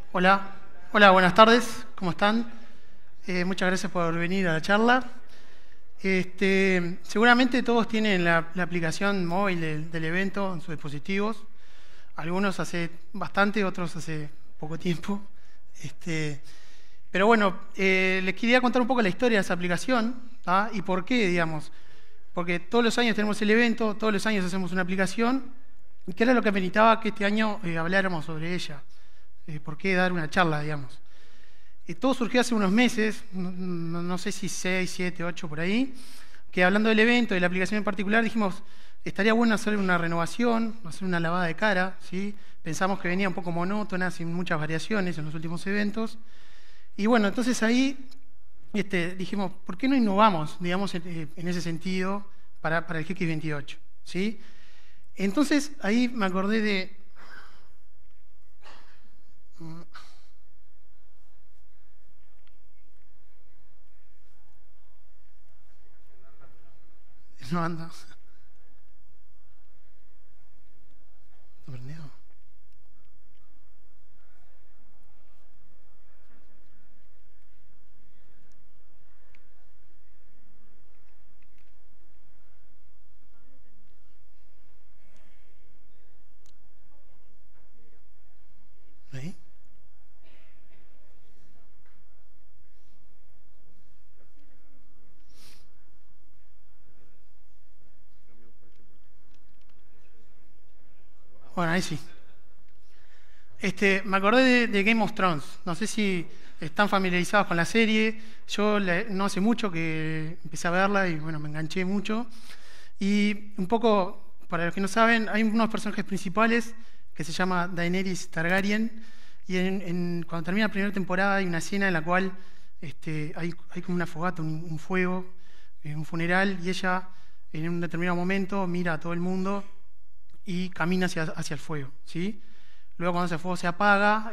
Hola, hola, buenas tardes, ¿cómo están? Muchas gracias por venir a la charla. Seguramente todos tienen la aplicación móvil del evento en sus dispositivos. Algunos hace bastante, otros hace poco tiempo. Pero bueno, les quería contar un poco la historia de esa aplicación, ¿tá? Y por qué, digamos. Porque todos los años tenemos el evento, todos los años hacemos una aplicación, y que era lo que ameritaba que este año habláramos sobre ella. ¿Por qué dar una charla, digamos? Todo surgió hace unos meses, no sé si 6, 7, 8 por ahí, que hablando del evento, de la aplicación en particular, dijimos, estaría bueno hacer una renovación, hacer una lavada de cara, ¿sí? Pensamos que venía un poco monótona, sin muchas variaciones en los últimos eventos. Y bueno, entonces ahí dijimos, ¿por qué no innovamos, digamos, en ese sentido para el GX28? ¿Sí? Entonces ahí me acordé de... No anda. ¿Está prendido? ¿Ahí? Bueno, ahí sí. Me acordé de Game of Thrones. No sé si están familiarizados con la serie. Yo no hace mucho que empecé a verla y bueno, me enganché mucho. Y un poco, para los que no saben, hay unos personajes principales que se llama Daenerys Targaryen. Y cuando termina la primera temporada hay una escena en la cual hay como una fogata, un fuego, un funeral, y ella en un determinado momento mira a todo el mundo y camina hacia el fuego, ¿sí? Luego cuando ese fuego se apaga,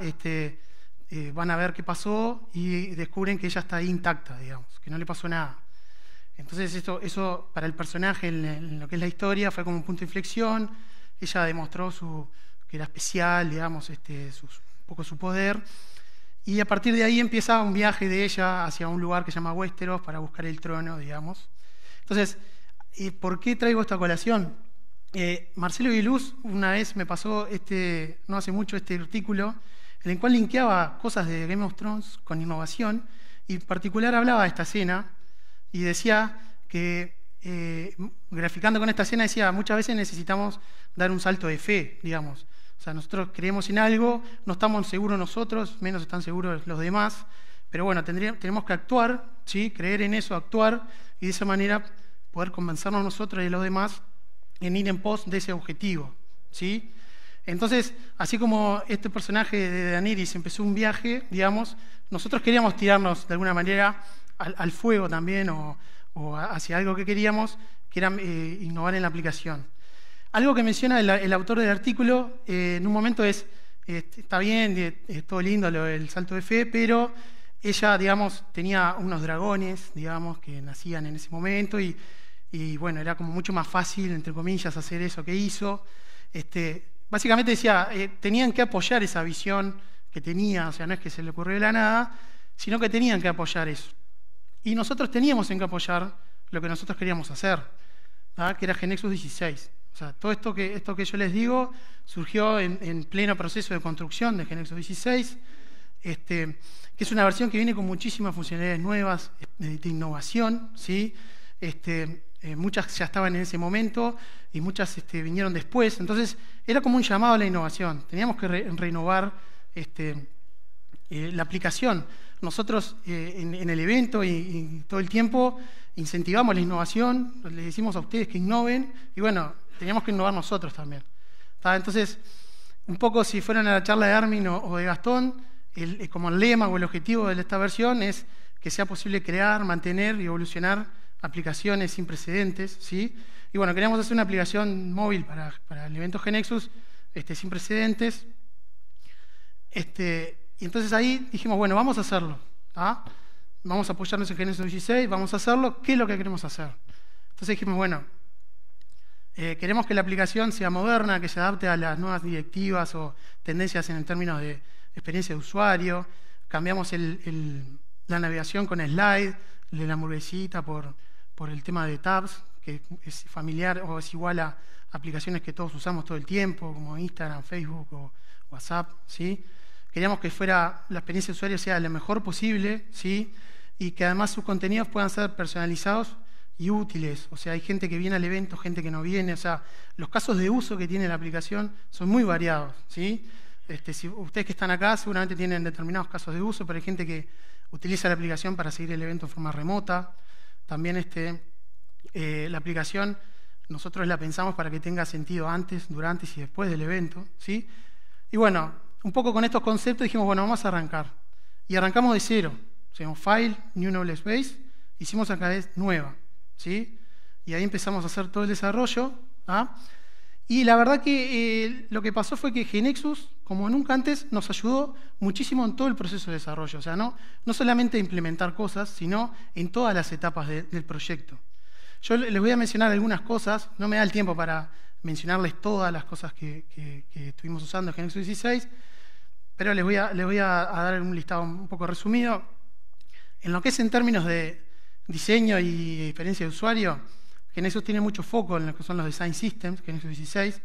van a ver qué pasó y descubren que ella está ahí intacta, digamos, que no le pasó nada. Entonces eso para el personaje en lo que es la historia fue como un punto de inflexión. Ella demostró que era especial, digamos, un poco su poder. Y a partir de ahí empieza un viaje de ella hacia un lugar que se llama Westeros para buscar el trono, digamos. Entonces, ¿por qué traigo esta colación? Marcelo Guiluz una vez me pasó, no hace mucho, este artículo en el cual linkeaba cosas de Game of Thrones con innovación, y en particular hablaba de esta escena y decía que, graficando con esta escena, decía, muchas veces necesitamos dar un salto de fe, digamos. O sea, nosotros creemos en algo, no estamos seguros nosotros, menos están seguros los demás, pero bueno, tenemos que actuar, ¿sí? Creer en eso, actuar, y de esa manera poder convencernos nosotros y los demás en ir en pos de ese objetivo, ¿sí? Entonces, así como este personaje de Daenerys empezó un viaje, digamos, nosotros queríamos tirarnos de alguna manera al fuego también, o hacia algo que queríamos, que era innovar en la aplicación. Algo que menciona el autor del artículo, en un momento está bien, es todo lindo el salto de fe, pero ella, digamos, tenía unos dragones, digamos, que nacían en ese momento, y bueno, era como mucho más fácil, entre comillas, hacer eso que hizo. Básicamente decía, tenían que apoyar esa visión que tenía, o sea, no es que se le ocurrió de la nada, sino que tenían que apoyar eso. Y nosotros teníamos en que apoyar lo que nosotros queríamos hacer, ¿verdad? Que era GeneXus 16. O sea, todo esto que yo les digo surgió en pleno proceso de construcción de GeneXus 16, que es una versión que viene con muchísimas funcionalidades nuevas de innovación, ¿sí? Muchas ya estaban en ese momento y muchas vinieron después. Entonces era como un llamado a la innovación. Teníamos que renovar la aplicación. Nosotros en el evento y todo el tiempo incentivamos la innovación, les decimos a ustedes que innoven, y bueno, teníamos que innovar nosotros también. Entonces, un poco si fueran a la charla de Armin o de Gastón, como el lema o el objetivo de esta versión es que sea posible crear, mantener y evolucionar aplicaciones sin precedentes, ¿sí? Y bueno, queríamos hacer una aplicación móvil para el evento GeneXus sin precedentes. Y entonces ahí dijimos, bueno, vamos a hacerlo, ¿tá? Vamos a apoyarnos en GeneXus 16, vamos a hacerlo, ¿qué es lo que queremos hacer? Entonces dijimos, bueno, queremos que la aplicación sea moderna, que se adapte a las nuevas directivas o tendencias en términos de experiencia de usuario, cambiamos la navegación con slide, de la hamburguesita por el tema de tabs, que es familiar o es igual a aplicaciones que todos usamos todo el tiempo, como Instagram, Facebook o WhatsApp, ¿sí? Queríamos que la experiencia de usuario sea la mejor posible, ¿sí? Y que además sus contenidos puedan ser personalizados y útiles. O sea, hay gente que viene al evento, gente que no viene. O sea, los casos de uso que tiene la aplicación son muy variados, ¿sí? Si ustedes que están acá seguramente tienen determinados casos de uso, pero hay gente que utiliza la aplicación para seguir el evento en forma remota. También la aplicación nosotros la pensamos para que tenga sentido antes, durante y después del evento, ¿sí? Y bueno, un poco con estos conceptos dijimos, bueno, vamos a arrancar. Y arrancamos de cero. Hicimos File, New Knowledge Base, hicimos acá nueva, ¿sí? Y ahí empezamos a hacer todo el desarrollo, ¿ah? Y la verdad que lo que pasó fue que GeneXus, como nunca antes, nos ayudó muchísimo en todo el proceso de desarrollo. O sea, no solamente implementar cosas, sino en todas las etapas del proyecto. Yo les voy a mencionar algunas cosas, no me da el tiempo para mencionarles todas las cosas que estuvimos usando en GeneXus 16, pero les voy a dar un listado un poco resumido. En lo que es en términos de diseño y experiencia de usuario, GeneXus tiene mucho foco en lo que son los design systems, GeneXus 16.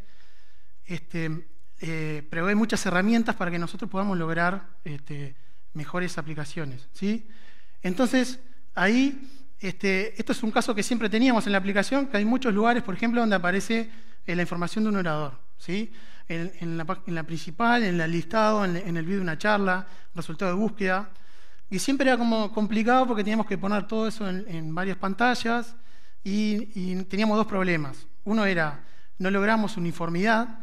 Provee muchas herramientas para que nosotros podamos lograr mejores aplicaciones, ¿sí? Entonces, ahí, esto es un caso que siempre teníamos en la aplicación, que hay muchos lugares, por ejemplo, donde aparece la información de un orador, ¿sí? En la principal, en el listado, en el video de una charla, resultado de búsqueda. Y siempre era como complicado porque teníamos que poner todo eso en varias pantallas y teníamos dos problemas. Uno era, no logramos uniformidad,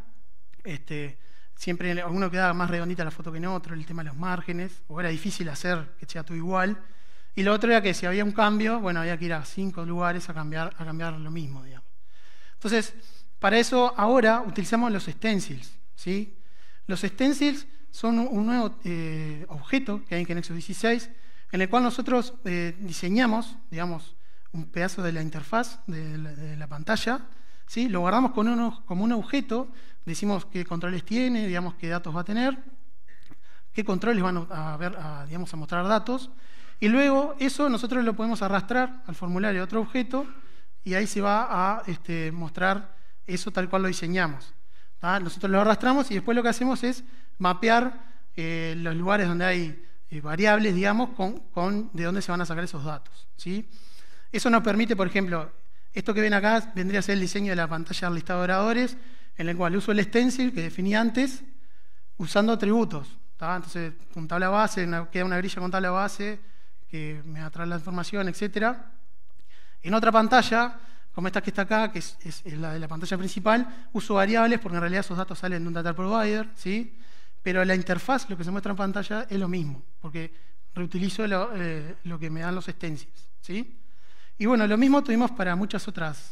siempre alguno quedaba más redondita la foto que en otro, el tema de los márgenes, o era difícil hacer que sea todo igual. Y lo otro era que si había un cambio, bueno, había que ir a 5 lugares a cambiar lo mismo, digamos. Entonces, para eso ahora utilizamos los stencils, ¿sí? Los stencils son un nuevo objeto que hay en GeneXus 16, en el cual nosotros diseñamos, digamos, un pedazo de la interfaz de la pantalla, ¿sí? Lo guardamos como un objeto, decimos qué controles tiene, digamos, qué datos va a tener, qué controles van a mostrar datos, y luego eso nosotros lo podemos arrastrar al formulario de otro objeto, y ahí se va a mostrar eso tal cual lo diseñamos. ¿tá? Nosotros lo arrastramos y después lo que hacemos es mapear los lugares donde hay variables, digamos, de dónde se van a sacar esos datos, ¿sí? Eso nos permite, por ejemplo, esto que ven acá vendría a ser el diseño de la pantalla del listado de oradores, en el cual uso el stencil que definí antes, usando atributos. ¿tá? Entonces, con tabla base, queda una grilla con tabla base que me atrae la información, etc. En otra pantalla, como esta que está acá, que es la de la pantalla principal, uso variables porque en realidad esos datos salen de un data provider, ¿sí? Pero la interfaz, lo que se muestra en pantalla, es lo mismo, porque reutilizo lo que me dan los stencils, ¿sí? Y bueno, lo mismo tuvimos para muchas otras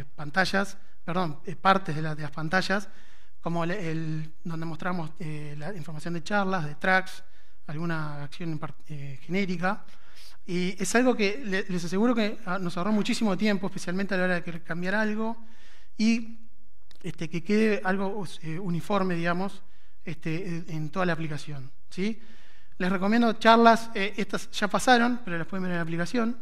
partes de las pantallas, como donde mostramos la información de charlas, de tracks, alguna acción genérica. Y es algo que les aseguro que nos ahorró muchísimo tiempo, especialmente a la hora de querer cambiar algo, y que quede algo uniforme, digamos, en toda la aplicación, ¿sí? Les recomiendo charlas, estas ya pasaron, pero las pueden ver en la aplicación.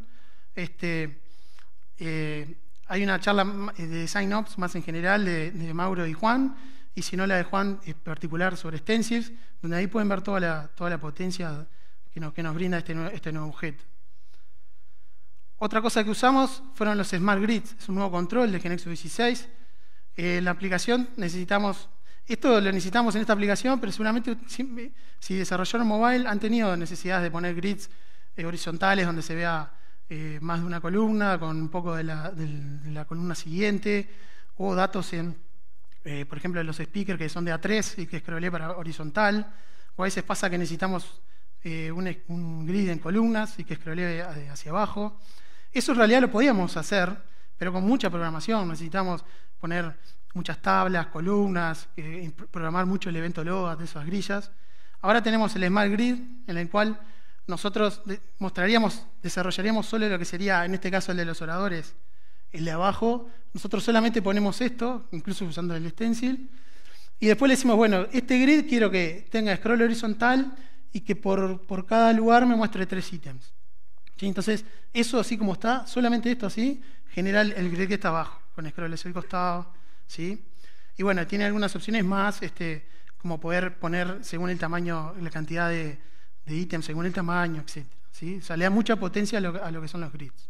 Hay una charla de Design Ops más en general de Mauro y Juan, y si no la de Juan en particular sobre stencils, donde ahí pueden ver toda la potencia que nos brinda este nuevo objeto. Otra cosa que usamos fueron los Smart Grids, es un nuevo control de GeneXus 16. La aplicación esto lo necesitamos en esta aplicación, pero seguramente si desarrollaron mobile han tenido necesidad de poner grids horizontales donde se vea más de una columna, con un poco de la columna siguiente, o datos por ejemplo, de los speakers que son de A3 y que scrollé para horizontal, o a veces pasa que necesitamos un grid en columnas y que scrollee hacia abajo. Eso en realidad lo podíamos hacer, pero con mucha programación. Necesitamos poner muchas tablas, columnas, programar mucho el evento load de esas grillas. Ahora tenemos el Smart Grid, en el cual nosotros desarrollaríamos solo lo que sería, en este caso, el de los oradores, el de abajo. Nosotros solamente ponemos esto, incluso usando el stencil, Y después le decimos, bueno, este grid quiero que tenga scroll horizontal y que por cada lugar me muestre 3 ítems. ¿Sí? Entonces, eso así como está, solamente esto así, genera el grid que está abajo, con scroll hacia el costado. ¿Sí? Y bueno, tiene algunas opciones más, como poder poner según el tamaño, la cantidad de ítems, según el tamaño, etc. ¿Sí? O sea, le da mucha potencia a lo que son los grids.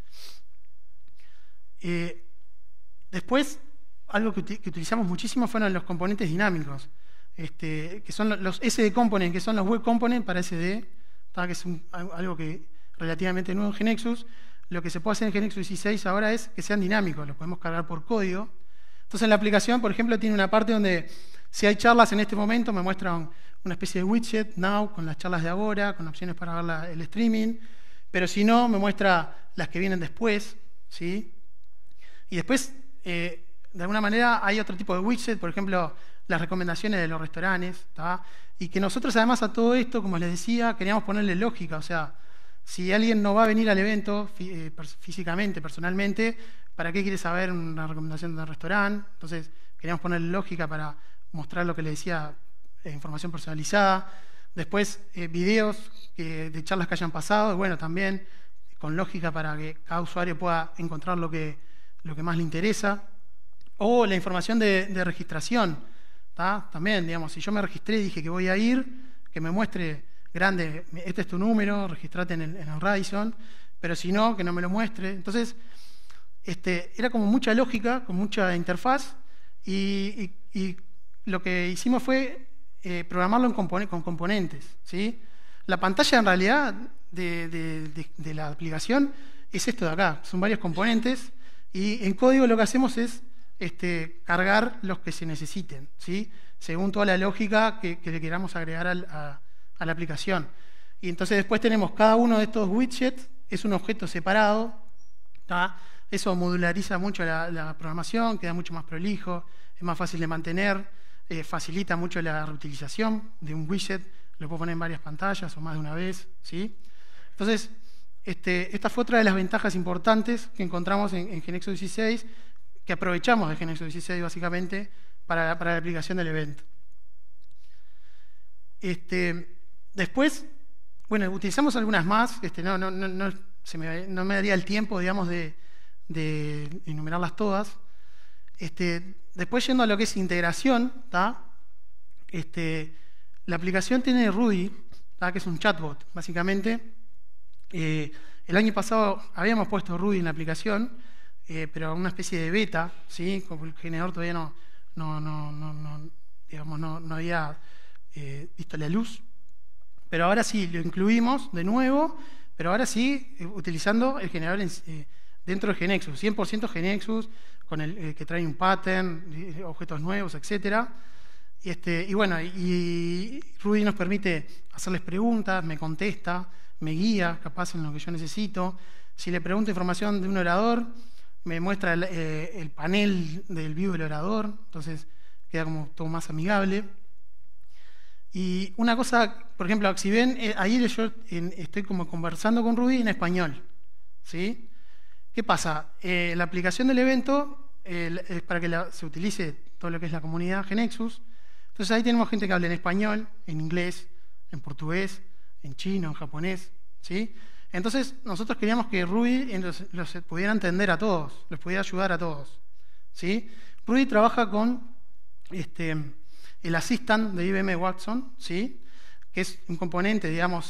Después, algo que utilizamos muchísimo fueron los componentes dinámicos, que son los SD components, que son los web components para SD, que es algo que relativamente nuevo en GeneXus. Lo que se puede hacer en GeneXus 16 ahora es que sean dinámicos, los podemos cargar por código. Entonces, en la aplicación, por ejemplo, tiene una parte donde, si hay charlas en este momento, me muestra una especie de widget, now, con las charlas de ahora, con opciones para ver el streaming, pero si no, me muestra las que vienen después, ¿sí? Y después, de alguna manera, hay otro tipo de widget, por ejemplo, las recomendaciones de los restaurantes, ¿tá? Y que nosotros, además, a todo esto, como les decía, queríamos ponerle lógica, o sea, si alguien no va a venir al evento físicamente, personalmente, ¿para qué quiere saber una recomendación de un restaurante? Entonces, queríamos ponerle lógica para mostrar lo que les decía, información personalizada. Después, videos de charlas que hayan pasado, bueno, también con lógica para que cada usuario pueda encontrar lo que más le interesa. O la información de registración, ¿tá? También, digamos, si yo me registré y dije que voy a ir, que me muestre grande, este es tu número, registrate en el Radisson, pero si no, que no me lo muestre. Entonces, era como mucha lógica, con mucha interfaz, y lo que hicimos fue programarlo con componentes, ¿sí? La pantalla, en realidad, de la aplicación es esto de acá, son varios componentes, y en código lo que hacemos es cargar los que se necesiten, ¿sí? Según toda la lógica que le queramos agregar a la aplicación. Y entonces después tenemos cada uno de estos widgets, es un objeto separado, ¿tá? Eso modulariza mucho la programación, queda mucho más prolijo, es más fácil de mantener, facilita mucho la reutilización de un widget, lo puedo poner en varias pantallas o más de una vez, ¿sí? Entonces, esta fue otra de las ventajas importantes que encontramos en GeneXus 16, que aprovechamos de GeneXus 16 básicamente para la aplicación del evento. Después, bueno, utilizamos algunas más, no me daría el tiempo, digamos, de enumerarlas todas. Después, yendo a lo que es integración, ¿tá? La aplicación tiene Rudy, ¿tá? Que es un chatbot, básicamente. El año pasado habíamos puesto Rudy en la aplicación, pero una especie de beta, ¿sí? Como el generador todavía no había visto la luz. Pero ahora sí, lo incluimos de nuevo, pero ahora sí, utilizando el generador dentro de GeneXus, 100% GeneXus, con el que trae un pattern, objetos nuevos, etc. Y bueno, y Rudy nos permite hacerles preguntas, me contesta, me guía, capaz en lo que yo necesito. Si le pregunto información de un orador, me muestra el panel del view del orador, entonces queda como todo más amigable. Y una cosa, por ejemplo, si ven, ahí yo estoy como conversando con Rudy en español, ¿sí? ¿Qué pasa? La aplicación del evento es para que se utilice todo lo que es la comunidad GeneXus. Entonces ahí tenemos gente que habla en español, en inglés, en portugués, en chino, en japonés, ¿sí? Entonces nosotros queríamos que Rudy los pudiera entender a todos, los pudiera ayudar a todos, ¿sí? Rudy trabaja con el Assistant de IBM Watson, ¿sí? Que es un componente, digamos,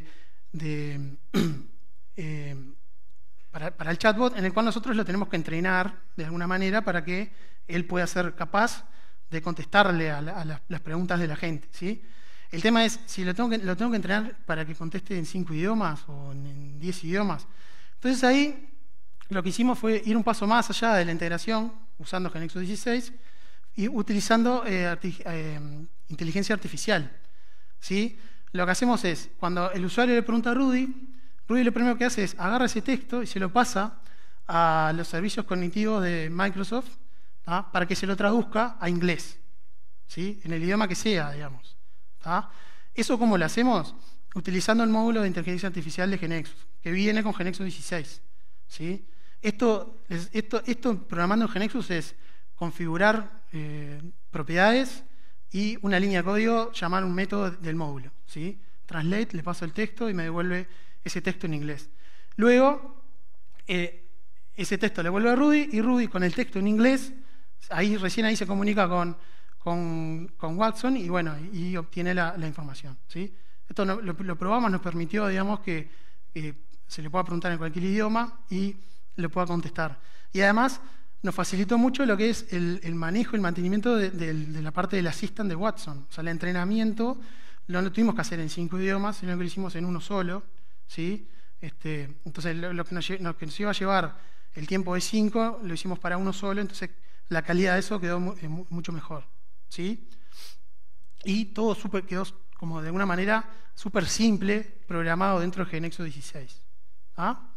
para el chatbot, en el cual nosotros lo tenemos que entrenar de alguna manera para que él pueda ser capaz de contestarle a las preguntas de la gente, ¿sí? El tema es, si lo tengo que entrenar para que conteste en 5 idiomas o en 10 idiomas. Entonces ahí lo que hicimos fue ir un paso más allá de la integración, usando GeneXus 16, y utilizando inteligencia artificial, ¿sí? Lo que hacemos es, cuando el usuario le pregunta a Rudy lo primero que hace es agarra ese texto y se lo pasa a los servicios cognitivos de Microsoft, ¿tá? Para que se lo traduzca a inglés, ¿sí? En el idioma que sea, digamos. ¿Tá? ¿Eso cómo lo hacemos? Utilizando el módulo de inteligencia artificial de GeneXus, que viene con GeneXus 16, ¿sí? Esto programando en GeneXus es configurar propiedades y una línea de código, llamar un método del módulo, ¿sí? Translate, le paso el texto y me devuelve ese texto en inglés. Luego, ese texto le vuelve a Rudy, y Rudy con el texto en inglés, recién ahí se comunica con Watson y bueno, y obtiene la información, ¿sí? Esto lo probamos, nos permitió, digamos, que se le pueda preguntar en cualquier idioma y le pueda contestar. Y además nos facilitó mucho lo que es el manejo, el mantenimiento de la parte del assistant de Watson. O sea, el entrenamiento no lo tuvimos que hacer en 5 idiomas, sino que lo hicimos en uno solo, ¿sí? Entonces, lo que nos iba a llevar el tiempo de 5, lo hicimos para uno solo, entonces la calidad de eso quedó mucho mejor, ¿sí? Y todo quedó como de alguna manera súper simple, programado dentro de GeneXus 16. ¿Ah?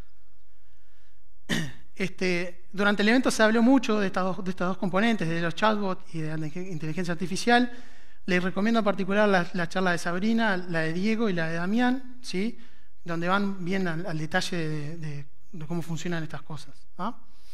Durante el evento se habló mucho de estas dos componentes, de los chatbots y de la inteligencia artificial. Les recomiendo en particular la charla de Sabrina, la de Diego y la de Damián, ¿sí? Donde van bien al detalle de cómo funcionan estas cosas. ¿Ah?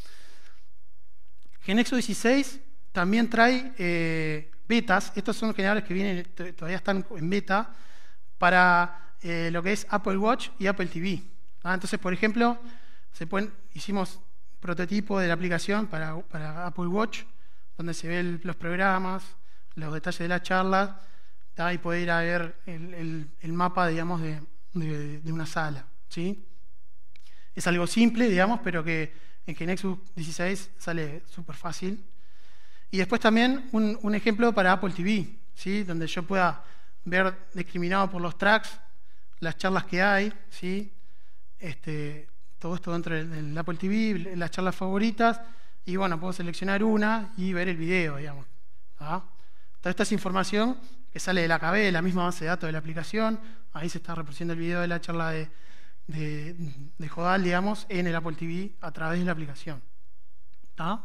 GeneXus 16 también trae betas. Estos son generadores que todavía están en beta para lo que es Apple Watch y Apple TV. ¿Ah? Entonces, por ejemplo, hicimos prototipo de la aplicación para Apple Watch, donde se ven los programas, los detalles de la charla, y poder ir a ver el mapa, digamos, de una sala, ¿sí? Es algo simple, digamos, pero que en GeneXus 16 sale súper fácil. Y después también un ejemplo para Apple TV, ¿sí? Donde yo pueda ver discriminado por los tracks las charlas que hay, ¿sí? Todo esto dentro del Apple TV, las charlas favoritas, y bueno, puedo seleccionar una y ver el video, digamos. ¿Ah? Toda esta es información que sale de la KB, de la misma base de datos de la aplicación. Ahí se está reproduciendo el video de la charla de Jodal, digamos, en el Apple TV a través de la aplicación. ¿Ah?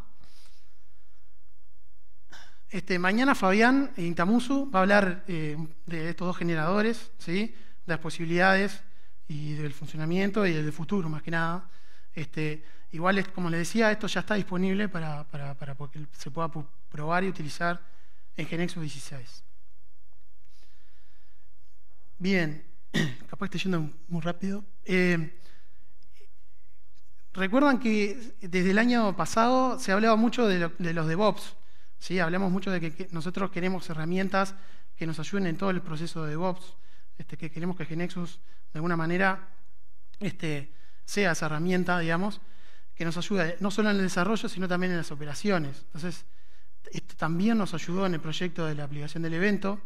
Mañana Fabián Intamusu va a hablar de estos dos generadores, ¿sí? De las posibilidades y del funcionamiento y del futuro, más que nada. Igual, como les decía, esto ya está disponible para que se pueda probar y utilizar en GeneXus 16. Bien, capaz estoy yendo muy rápido. Recuerdan que desde el año pasado se hablaba mucho de los DevOps, ¿sí? Hablamos mucho de que nosotros queremos herramientas que nos ayuden en todo el proceso de DevOps, que queremos que GeneXus de alguna manera sea esa herramienta, digamos, que nos ayude no solo en el desarrollo, sino también en las operaciones. Entonces, esto también nos ayudó en el proyecto de la aplicación del evento.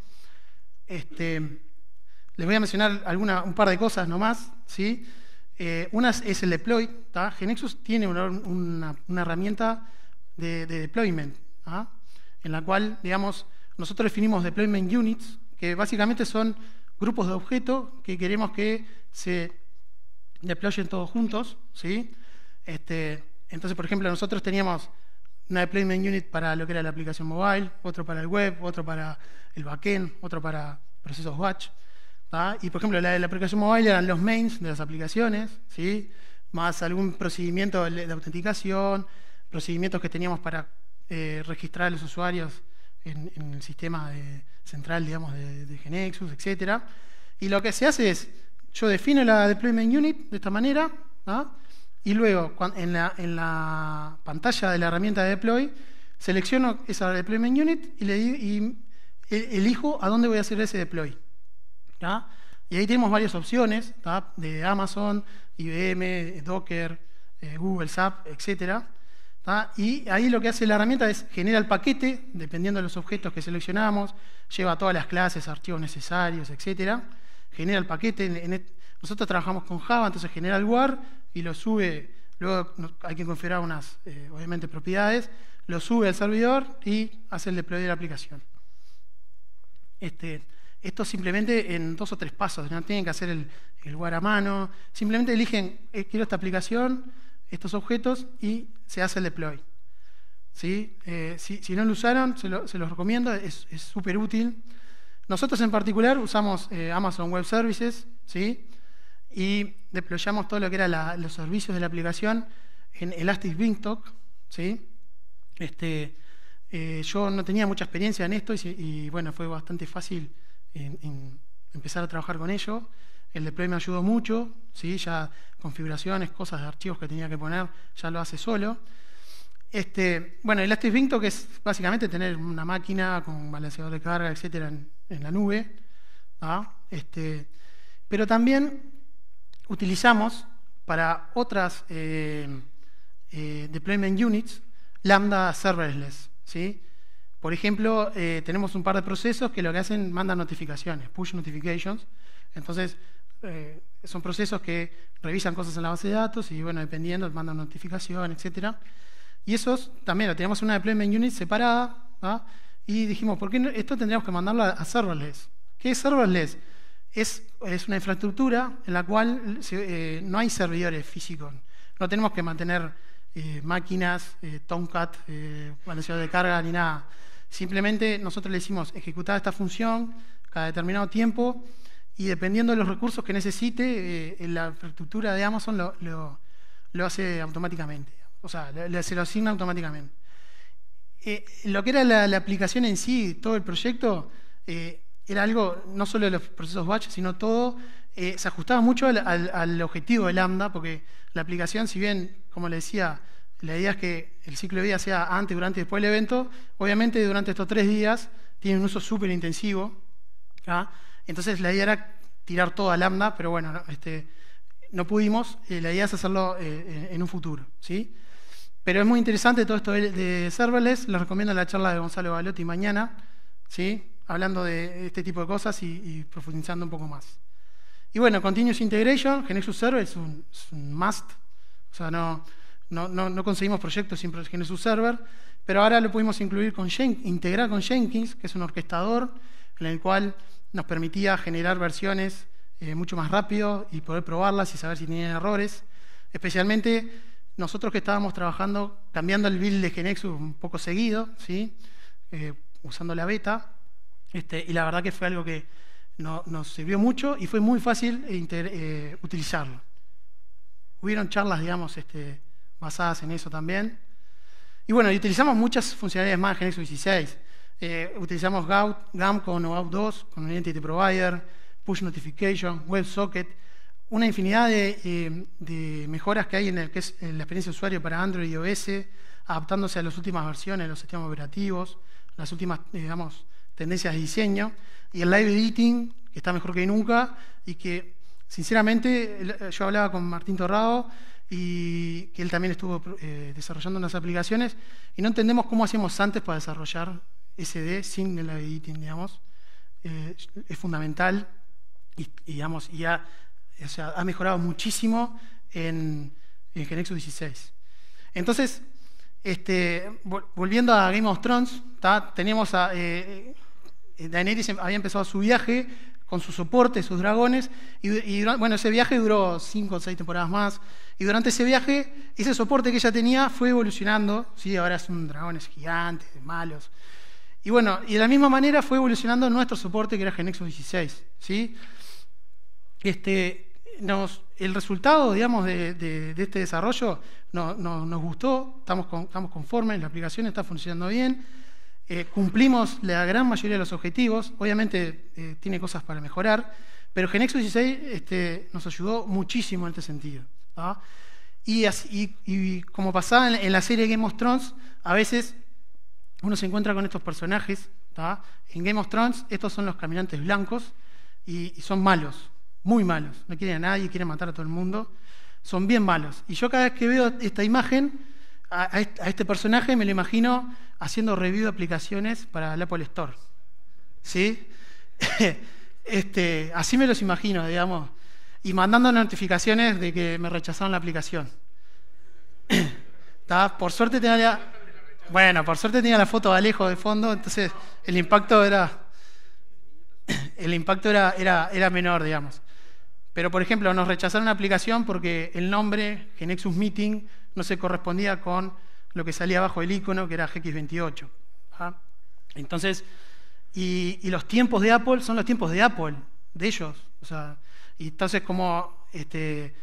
Les voy a mencionar un par de cosas nomás, ¿sí? Una es el deploy. ¿tá? GeneXus tiene una herramienta de deployment, ¿tá? En la cual, digamos, nosotros definimos deployment units, que básicamente son grupos de objetos que queremos que se deployen todos juntos, ¿sí? Entonces, por ejemplo, nosotros teníamos una deployment unit para lo que era la aplicación mobile, otro para el web, otro para el backend, otro para procesos batch. ¿tá? Y, por ejemplo, la de la aplicación mobile eran los mains de las aplicaciones, ¿sí? Más algún procedimiento de autenticación, procedimientos que teníamos para registrar a los usuarios en el sistema central, digamos, de GeneXus, etc. Y lo que se hace es, yo defino la deployment unit de esta manera, ¿tá? Y luego, en la pantalla de la herramienta de deploy, selecciono esa deployment unit y elijo a dónde voy a hacer ese deploy. ¿tá? Y ahí tenemos varias opciones, ¿tá? De Amazon, IBM, Docker, Google SAP, etc. ¿tá? Y ahí lo que hace la herramienta es genera el paquete, dependiendo de los objetos que seleccionamos, lleva todas las clases, archivos necesarios, etc. Genera el paquete. Nosotros trabajamos con Java, entonces genera el WAR y lo sube. Luego hay que configurar unas, obviamente, propiedades. Lo sube al servidor y hace el deploy de la aplicación. Esto simplemente en 2 o 3 pasos. No tienen que hacer el WAR a mano. Simplemente eligen, quiero esta aplicación, estos objetos, y se hace el deploy. ¿Sí? Si no lo usaron, se los recomiendo. Es súper útil. Nosotros en particular usamos Amazon Web Services, ¿sí? Y deployamos todo lo que era los servicios de la aplicación en Elastic Beanstalk, ¿sí? Yo no tenía mucha experiencia en esto y bueno, fue bastante fácil en empezar a trabajar con ello. El deploy me ayudó mucho, ¿sí? Ya configuraciones, cosas de archivos que tenía que poner, ya lo hace solo. Bueno, Elastic Beanstalk es básicamente tener una máquina con un balanceador de carga, etcétera, en la nube. Pero también utilizamos para otras deployment units Lambda serverless, ¿sí? Por ejemplo, tenemos un par de procesos que lo que hacen, mandan notificaciones, push notifications. Entonces, son procesos que revisan cosas en la base de datos y, bueno, dependiendo, mandan notificación, etcétera. Y esos también lo tenemos una deployment unit separada, ¿ah? Y dijimos, ¿por qué no? Esto tendríamos que mandarlo a serverless? ¿Qué es serverless? Es una infraestructura en la cual no hay servidores físicos. No tenemos que mantener máquinas, Tomcat, balanceador de carga, ni nada. Simplemente nosotros le decimos ejecutar esta función cada determinado tiempo y dependiendo de los recursos que necesite, la infraestructura de Amazon lo hace automáticamente. O sea, se lo asigna automáticamente. Lo que era la aplicación en sí, todo el proyecto, era algo, no solo de los procesos batch, sino todo, se ajustaba mucho al objetivo de Lambda, porque la aplicación, si bien, como le decía, la idea es que el ciclo de vida sea antes, durante y después del evento, obviamente durante estos 3 días tiene un uso súper intensivo. Entonces la idea era tirar todo a Lambda, pero bueno, no pudimos, la idea es hacerlo en un futuro, ¿sí? Pero es muy interesante todo esto de serverless. Les recomiendo la charla de Gonzalo Galotti mañana, ¿sí? Hablando de este tipo de cosas y profundizando un poco más. Y bueno, Continuous Integration, GeneXus Server es un must. O sea, no conseguimos proyectos sin GeneXus Server, pero ahora lo pudimos incluir integrar con Jenkins, que es un orquestador en el cual nos permitía generar versiones mucho más rápido y poder probarlas y saber si tenían errores. Especialmente nosotros que estábamos trabajando, cambiando el build de GeneXus un poco seguido, ¿sí? Usando la beta, y la verdad que fue algo que nos sirvió mucho y fue muy fácil utilizarlo. Hubieron charlas, digamos, basadas en eso también. Y bueno, y utilizamos muchas funcionalidades más en GeneXus 16. Utilizamos GAM con OAuth 2, con un Identity Provider, Push Notification, WebSocket, una infinidad de mejoras que hay en la experiencia de usuario para Android y iOS, adaptándose a las últimas versiones de los sistemas operativos, las últimas, digamos, tendencias de diseño, y el live editing, que está mejor que nunca, y que, sinceramente, yo hablaba con Martín Torrado, y que él también estuvo desarrollando unas aplicaciones, y no entendemos cómo hacíamos antes para desarrollar SD sin el live editing, digamos. Es fundamental, y digamos, o sea, ha mejorado muchísimo en GeneXus 16. Entonces, volviendo a Game of Thrones, teníamos Daenerys había empezado su viaje con su soporte, sus dragones, y bueno, ese viaje duró 5 o 6 temporadas más, y durante ese viaje, ese soporte que ella tenía fue evolucionando, ¿sí? Ahora son dragones gigantes, malos, y bueno, y de la misma manera fue evolucionando nuestro soporte que era GeneXus 16, ¿sí? El resultado, digamos, de este desarrollo nos gustó, estamos conformes, la aplicación está funcionando bien, cumplimos la gran mayoría de los objetivos, obviamente tiene cosas para mejorar, pero GeneXus 16 nos ayudó muchísimo en este sentido. Y como pasaba en la serie Game of Thrones, a veces uno se encuentra con estos personajes. En Game of Thrones estos son los caminantes blancos y son malos. Muy malos, no quieren a nadie, quieren matar a todo el mundo, son bien malos. Y yo cada vez que veo esta imagen, a este personaje me lo imagino haciendo review de aplicaciones para el Apple Store. ¿Sí? Así me los imagino, digamos, y mandando notificaciones de que me rechazaron la aplicación. Por suerte tenía la foto de Alejo de fondo, entonces el impacto era menor, digamos. Pero, por ejemplo, nos rechazaron la aplicación porque el nombre, GeneXus Meeting, no se correspondía con lo que salía abajo del icono, que era GX28. Entonces, y los tiempos de Apple son los tiempos de Apple, de ellos. O sea, y entonces, como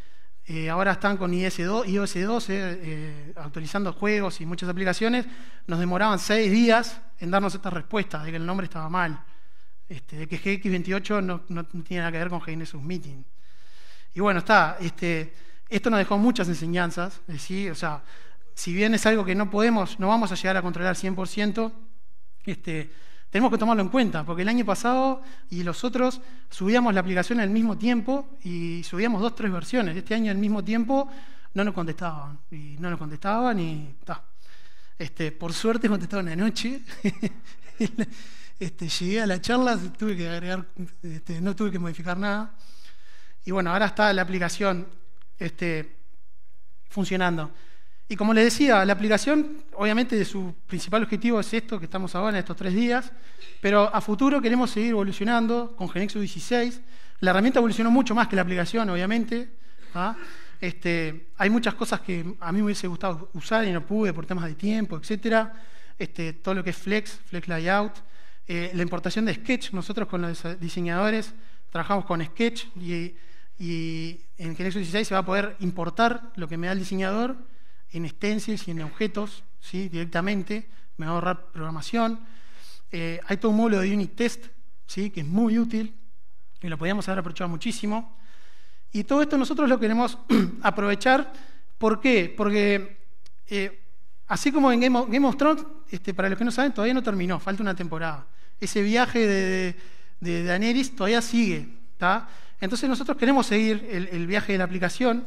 ahora están con iOS 12, actualizando juegos y muchas aplicaciones. Nos demoraban 6 días en darnos esta respuesta de que el nombre estaba mal, de que GX28 no tiene nada que ver con GNexus Meeting. Y bueno, esto nos dejó muchas enseñanzas, ¿sí? O sea, si bien es algo que no vamos a llegar a controlar 100%, tenemos que tomarlo en cuenta, porque el año pasado y los otros subíamos la aplicación al mismo tiempo y subíamos 2 o 3 versiones. Este año al mismo tiempo no nos contestaban y ta. Por suerte contestaron anoche. Llegué a la charla, tuve que agregar, no tuve que modificar nada. Y bueno, ahora está la aplicación funcionando. Y como les decía, la aplicación, obviamente, su principal objetivo es esto que estamos ahora en estos 3 días, pero a futuro queremos seguir evolucionando con GeneXus 16. La herramienta evolucionó mucho más que la aplicación, obviamente. ¿Ah? Hay muchas cosas que a mí me hubiese gustado usar y no pude por temas de tiempo, etc. Todo lo que es Flex Layout, la importación de Sketch. Nosotros con los diseñadores trabajamos con Sketch y en GeneXus 16 se va a poder importar lo que me da el diseñador en stencils y en objetos, ¿sí? Directamente, me va a ahorrar programación. Hay todo un módulo de unit test, ¿sí? Que es muy útil y lo podríamos haber aprovechado muchísimo. Y todo esto nosotros lo queremos aprovechar. ¿Por qué? Porque así como en Game of Thrones, para los que no saben, todavía no terminó, falta una temporada. Ese viaje de Daenerys todavía sigue, ¿tá? Entonces nosotros queremos seguir el viaje de la aplicación,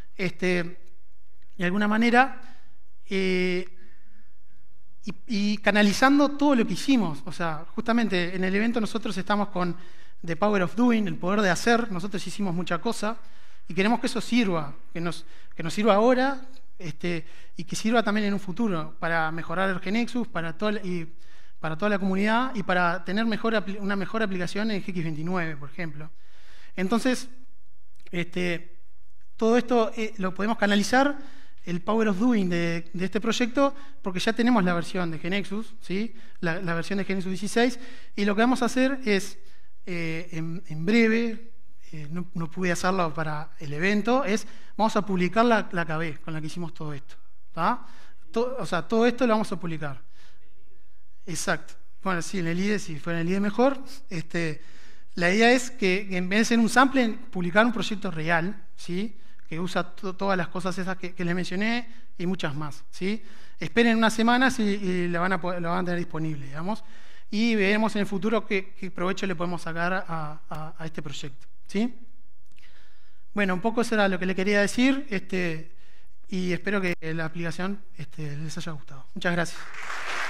de alguna manera, y canalizando todo lo que hicimos. O sea, justamente en el evento nosotros estamos con The Power of Doing, el poder de hacer. Nosotros hicimos mucha cosa y queremos que eso sirva, que nos sirva ahora, y que sirva también en un futuro para mejorar el GeneXus, para toda la comunidad y para tener una mejor aplicación en GX29, por ejemplo. Entonces, todo esto lo podemos canalizar, el Power of Doing de este proyecto, porque ya tenemos la versión de GeneXus, ¿sí? la versión de GeneXus 16, y lo que vamos a hacer es, en breve, no pude hacerlo para el evento, vamos a publicar la KB con la que hicimos todo esto. ¿Tá? O sea, todo esto lo vamos a publicar. Exacto. Bueno, sí, en el IDE, si fuera en el IDE mejor. La idea es que en vez de ser un sample, publicar un proyecto real, ¿sí? Que usa todas las cosas esas que les mencioné y muchas más, ¿sí? Esperen unas semanas y lo van a tener disponible, digamos, y veremos en el futuro qué provecho le podemos sacar a este proyecto, ¿sí? Bueno, un poco eso era lo que le quería decir, y espero que la aplicación les haya gustado. Muchas gracias.